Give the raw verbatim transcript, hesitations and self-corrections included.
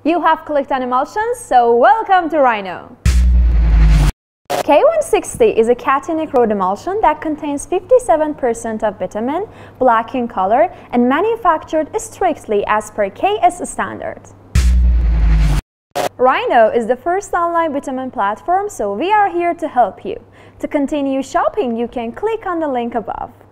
You have clicked on emulsions, so welcome to Rhino. K one sixty is a cationic road emulsion that contains fifty-seven percent of bitumen, black in color, and manufactured strictly as per K S standards. Rhino is the first online bitumen platform, so we are here to help you. To continue shopping, you can click on the link above.